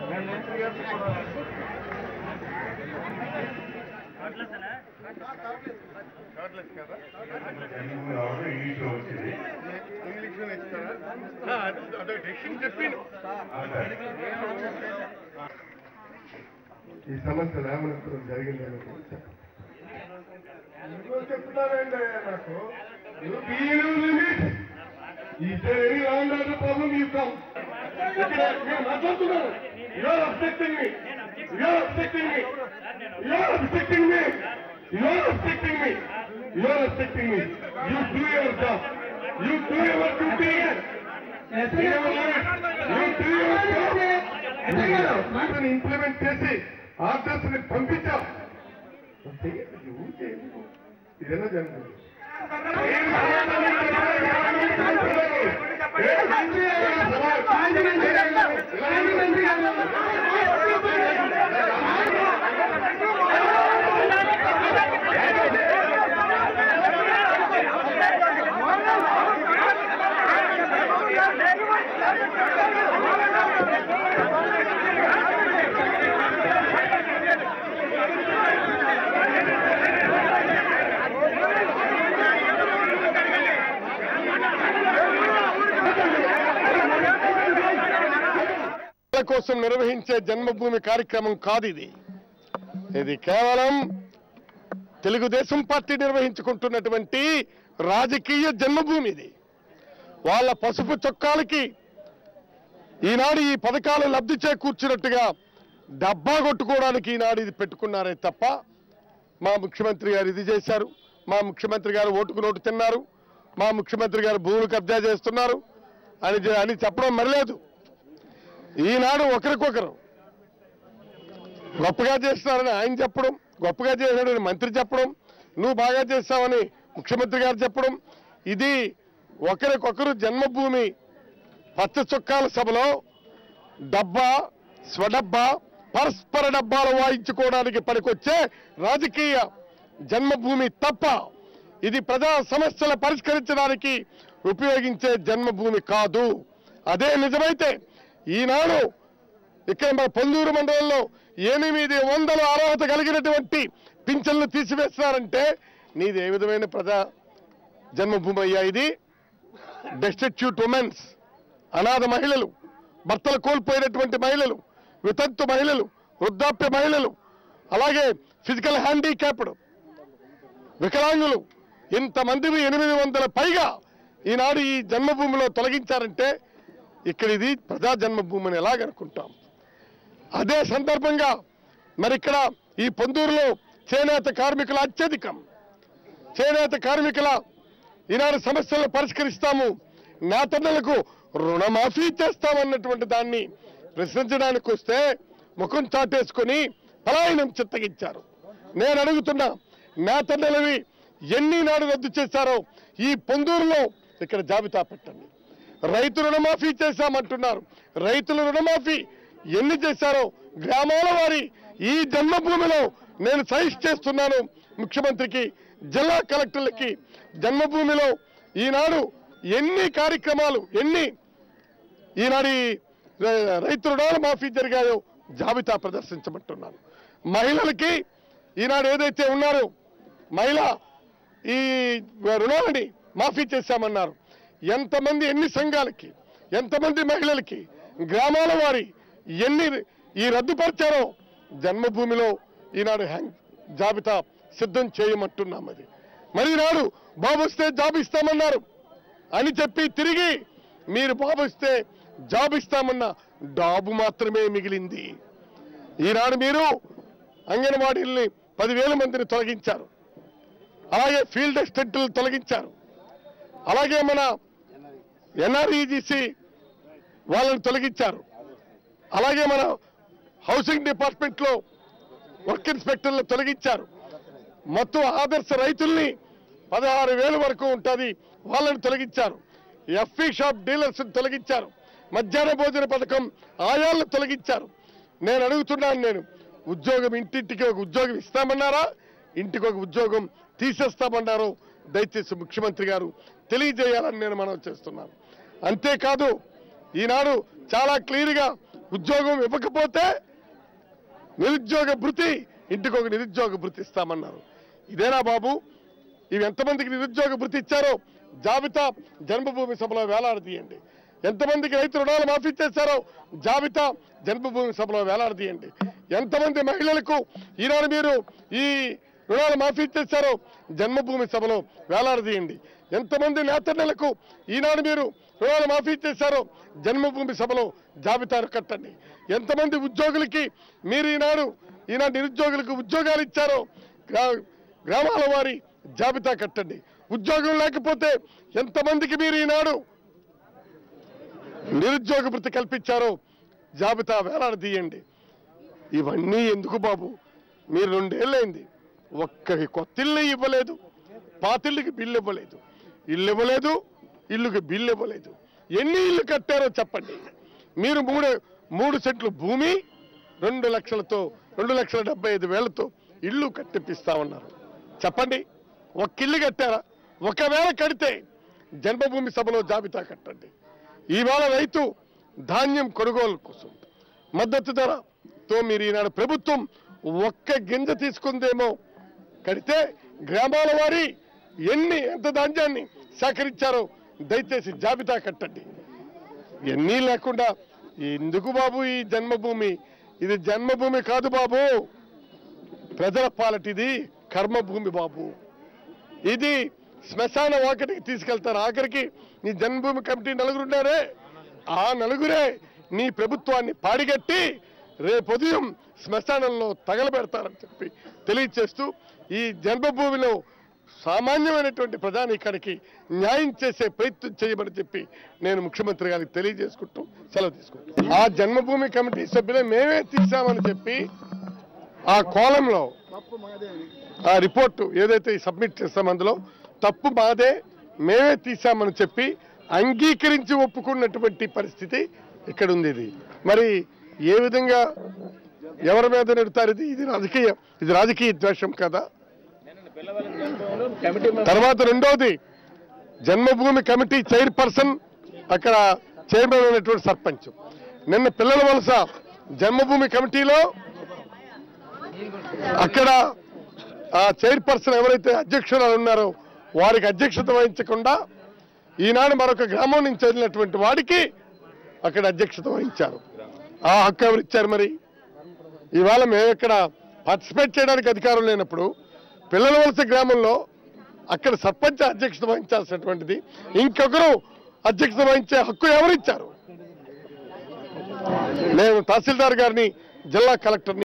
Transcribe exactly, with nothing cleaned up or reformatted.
ఈ సమస్య లేమనప్పుడు జరిగిందని చెప్తానండి నాకు Is there any round of the problem you come? You are obstructing me. You are obstructing me. You are obstructing me. You are obstructing me. You are obstructing me. You do your job. You do your duty. You do your job. You implement చేసి orders ని పంపించాం. ఇదేనా జరుగుతుంది? కోసం నిర్వహించే జన్మభూమి కార్యక్రమం కాదు ఇది. ఇది కేవలం తెలుగుదేశం పార్టీ నిర్వహించుకుంటున్నటువంటి రాజకీయ జన్మభూమి. ఇది వాళ్ళ పసుపు చొక్కాలకి ఈనాడు ఈ పథకాలు లబ్ధి చేకూర్చినట్టుగా డబ్బా కొట్టుకోవడానికి ఈనాడు ఇది పెట్టుకున్నారే తప్ప మా ముఖ్యమంత్రి గారు ఇది చేశారు, మా ముఖ్యమంత్రి గారు ఓటుకు నోటు తిన్నారు, మా ముఖ్యమంత్రి గారు భూములు కబ్జా చేస్తున్నారు అని అని చెప్పడం మరలేదు. ఈనాడు ఒకరికొకరు గొప్పగా చేస్తున్నారని ఆయన చెప్పడం, గొప్పగా చేశాడని మంత్రి చెప్పడం, నువ్వు బాగా చేస్తావని ముఖ్యమంత్రి గారు చెప్పడం, ఇది ఒకరికొకరు జన్మభూమి పచ్చ చొక్కాల సభలో డబ్బా స్వడబ్బా పరస్పర డబ్బాలు వాయించుకోవడానికి పనికొచ్చే రాజకీయ జన్మభూమి తప్ప ఇది ప్రజా సమస్యలు పరిష్కరించడానికి ఉపయోగించే జన్మభూమి కాదు. అదే నిజమైతే ఈనాడు ఇక్కడ మన పొందూరు మండలంలో ఎనిమిది వందల అర్హత కలిగినటువంటి పింఛన్లు తీసివేస్తున్నారంటే నీది ఏ విధమైన ప్రజా జన్మభూమి అయ్యా? ఇది డెస్టిట్యూట్ ఉమెన్స్, అనాథ మహిళలు, భర్తలు కోల్పోయినటువంటి మహిళలు, వితంతు మహిళలు, వృద్ధాప్య మహిళలు, అలాగే ఫిజికల్ హ్యాండిక్యాప్డ్ వికలాంగులు, ఇంతమందిని ఎనిమిది వందల పైగా ఈనాడు ఈ జన్మభూమిలో తొలగించారంటే ఇక్కడ ఇది ప్రజా జన్మభూమిని ఎలాగనుకుంటాం? అదే సందర్భంగా మరి ఇక్కడ ఈ పొందూరులో చేనేత కార్మికుల అత్యధికం. చేనేత కార్మికుల ఈనాడు సమస్యలను పరిష్కరిస్తాము, నేతన్నలకు రుణమాఫీ చేస్తామన్నటువంటి దాన్ని ప్రశ్నించడానికి వస్తే ముఖం చాటేసుకొని పలాయనం చిత్తగించారు. నేను అడుగుతున్నా, నేతన్నలవి ఎన్ని నాడు రద్దు చేశారో ఈ పొందూరులో ఇక్కడ జాబితా పెట్టండి. రైతు రుణమాఫీ చేశామంటున్నారు, రైతుల రుణమాఫీ ఎన్ని చేశారో గ్రామాల వారి ఈ జన్మభూమిలో నేను సజెస్ట్ చేస్తున్నాను ముఖ్యమంత్రికి, జిల్లా కలెక్టర్లకి, జన్మభూమిలో ఈనాడు ఎన్ని కార్యక్రమాలు ఎన్ని ఈనాడు రైతు రుణాల మాఫీ జరిగాయో జాబితా ప్రదర్శించమంటున్నాను. మహిళలకి ఈనాడు ఏదైతే ఉన్నారో మహిళ ఈ రుణాలని మాఫీ చేశామన్నారు. ఎంతమంది ఎన్ని సంఘాలకి, ఎంతమంది మహిళలకి, గ్రామాల వారి ఎన్ని ఈ రద్దుపరిచారో జన్మభూమిలో ఈనాడు హ్యాంగ్ జాబితా సిద్ధం చేయమంటున్నాం. అది మరి ఈనాడు బాబు వస్తే జాబ్ ఇస్తామన్నారు అని చెప్పి తిరిగి మీరు బాబు వస్తే జాబ్ ఇస్తామన్న డాబు మాత్రమే మిగిలింది. ఈనాడు మీరు అంగన్వాడీల్ని పదివేల మందిని తొలగించారు, అలాగే ఫీల్డ్ అసిస్టెంట్లు తొలగించారు, అలాగే మన ఎన్ఆర్ఈజీసీ వాళ్ళని తొలగించారు, అలాగే మన హౌసింగ్ డిపార్ట్మెంట్లో వర్క్ ఇన్స్పెక్టర్లు తొలగించారు, మొత్తం ఆదర్శ రైతుల్ని పదహారు వేల వరకు ఉంటుంది వాళ్ళని తొలగించారు, ఎఫ్ఈ షాప్ డీలర్స్ తొలగించారు, మధ్యాహ్న భోజన పథకం ఆయాలను తొలగించారు. నేను అడుగుతున్నాను, నేను ఉద్యోగం ఇంటింటికి ఒక ఉద్యోగం ఇస్తామన్నారా, ఇంటికి ఒక ఉద్యోగం తీసేస్తామన్నారో దయచేసి ముఖ్యమంత్రి గారు తెలియజేయాలని నేను మనవి చేస్తున్నాను. అంతేకాదు ఈనాడు చాలా క్లియర్గా ఉద్యోగం ఇవ్వకపోతే నిరుద్యోగ భృతి, ఇంటికి ఒక నిరుద్యోగ భృతి ఇస్తామన్నారు. ఇదేనా బాబు? ఇవి ఎంతమందికి నిరుద్యోగ భృతి ఇచ్చారో జాబితా జన్మభూమి సభలో వేలాడదీయండి. ఎంతమందికి రైతు రుణాలు మాఫీ చేశారో జాబితా జన్మభూమి సభలో వేలాడదీయండి. ఎంతమంది మహిళలకు ఈనాడు మీరు ఈ రుణాలు మాఫీ చేశారో జన్మభూమి సభలో వేలాడదీయండి. ఎంతమంది నేతన్నలకు ఈనాడు మీరు రుణాలు మాఫీ చేశారో జన్మభూమి సభలో జాబితాను కట్టండి. ఎంతమంది ఉద్యోగులకి మీరు ఈనాడు ఈనాడు నిరుద్యోగులకు ఉద్యోగాలు ఇచ్చారో గ్రామాల వారి జాబితా కట్టండి. ఉద్యోగం లేకపోతే ఎంతమందికి మీరు ఈనాడు నిరుద్యోగ భృతి కల్పించారో జాబితా వేలాడదీయండి. ఇవన్నీ ఎందుకు బాబు? మీరు రెండేళ్ళైంది, ఒక్కకి కొత్త ఇల్లు ఇవ్వలేదు, పాతిళ్ళకి బిల్లు ఇవ్వలేదు, ఇల్లు ఇవ్వలేదు, ఇల్లుకి బిల్లు ఇవ్వలేదు. ఎన్ని ఇల్లు కట్టారో చెప్పండి. మీరు మూడు మూడు సెంట్లు భూమి రెండు లక్షలతో రెండు లక్షల డెబ్బై ఐదు వేలతో ఇల్లు కట్టిపిస్తా ఉన్నారు. చెప్పండి, ఒక్క ఇల్లు కట్టారా? ఒకవేళ కడితే జన్మభూమి సభలో జాబితా కట్టండి. ఈవేళ రైతు ధాన్యం కొనుగోలు కోసం మద్దతు ధరతో మీరు ఈనాడు ప్రభుత్వం ఒక్క గింజ తీసుకుందేమో కడితే గ్రామాల వారి ఎన్ని ఎంత ధాన్యాన్ని సేకరించారో దయచేసి జాబితా కట్టండి. ఎన్నీ లేకుండా ఎందుకు బాబు ఈ జన్మభూమి? ఇది జన్మభూమి కాదు బాబు, ప్రజల పాలట ఇది కర్మభూమి బాబు. ఇది శ్మశాన వాకటికి తీసుకెళ్తారు. ఆఖరికి నీ జన్మభూమి కమిటీ నలుగురున్నారే, ఆ నలుగురే నీ ప్రభుత్వాన్ని పాడిగట్టి రేపు ఉదయం శ్మశానంలో తగలబెడతారని చెప్పి తెలియచేస్తూ ఈ జన్మభూమిలో సామాన్యమైనటువంటి ప్రజానీకానికి న్యాయం చేసే ప్రయత్నం చేయమని చెప్పి నేను ముఖ్యమంత్రి గారికి తెలియజేసుకుంటూ సెలవు తీసుకుంటాం. ఆ జన్మభూమి కమిటీ సభ్యులే మేమే తీసామని చెప్పి ఆ కోలంలో ఆ రిపోర్టు ఏదైతే సబ్మిట్ చేస్తాం అందులో తప్పు మాదే, మేమే తీసామని చెప్పి అంగీకరించి ఒప్పుకున్నటువంటి పరిస్థితి ఇక్కడ ఉంది. ఇది మరి ఏ విధంగా ఎవరి మీద నెడతారు? ఇది ఇది రాజకీయ ఇది రాజకీయ ద్వేషం కదా. తర్వాత రెండోది, జన్మభూమి కమిటీ చైర్పర్సన్ అక్కడ చైర్మన్ అయినటువంటి సర్పంచ్ నిన్న పిల్లల వలస జన్మభూమి కమిటీలో అక్కడ ఆ చైర్పర్సన్ ఎవరైతే అధ్యక్షురాలు ఉన్నారో వారికి అధ్యక్షత వహించకుండా ఈనాడు మరొక గ్రామం నుంచి వదిలినటువంటి వాడికి అక్కడ అధ్యక్షత వహించారు. ఆ హక్కు ఎవరు ఇచ్చారు? మరి ఇవాళ మేము ఇక్కడ పార్టిసిపేట్ చేయడానికి అధికారం లేనప్పుడు పిల్లల వలస గ్రామంలో అక్కడ సర్పంచ్ అధ్యక్షత వహించాల్సినటువంటిది ఇంకొకరు అధ్యక్షత వహించే హక్కు ఎవరిచ్చారు? నేను తహసీల్దార్ గారిని, జిల్లా కలెక్టర్ని